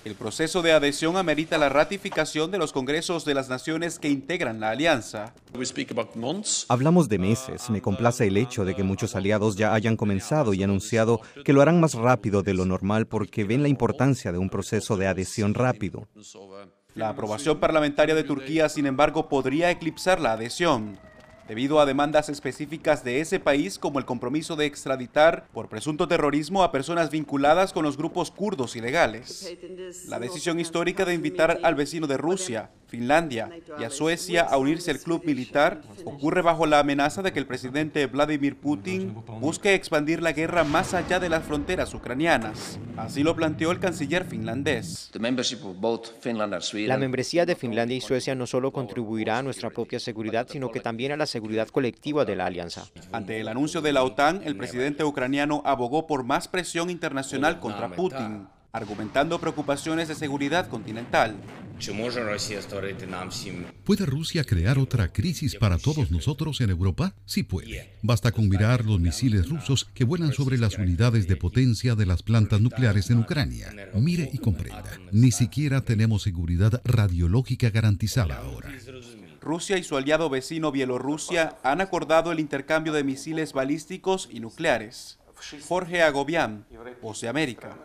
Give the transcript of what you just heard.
El proceso de adhesión amerita la ratificación de los congresos de las naciones que integran la alianza. Hablamos de meses. Me complace el hecho de que muchos aliados ya hayan comenzado y anunciado que lo harán más rápido de lo normal porque ven la importancia de un proceso de adhesión rápido. La aprobación parlamentaria de Turquía, sin embargo, podría eclipsar la adhesión, debido a demandas específicas de ese país como el compromiso de extraditar por presunto terrorismo a personas vinculadas con los grupos kurdos ilegales. La decisión histórica de invitar al vecino de Rusia, Finlandia y a Suecia a unirse al club militar ocurre bajo la amenaza de que el presidente Vladimir Putin busque expandir la guerra más allá de las fronteras ucranianas. Así lo planteó el canciller finlandés. La membresía de Finlandia y Suecia no solo contribuirá a nuestra propia seguridad, sino que también a la seguridad colectiva de la alianza. Ante el anuncio de la OTAN, el presidente ucraniano abogó por más presión internacional contra Putin, argumentando preocupaciones de seguridad continental. ¿Puede Rusia crear otra crisis para todos nosotros en Europa? Sí puede. Basta con mirar los misiles rusos que vuelan sobre las unidades de potencia de las plantas nucleares en Ucrania. Mire y comprenda. Ni siquiera tenemos seguridad radiológica garantizada ahora. Rusia y su aliado vecino Bielorrusia han acordado el intercambio de misiles balísticos y nucleares. Jorge Agobián, Voz de América.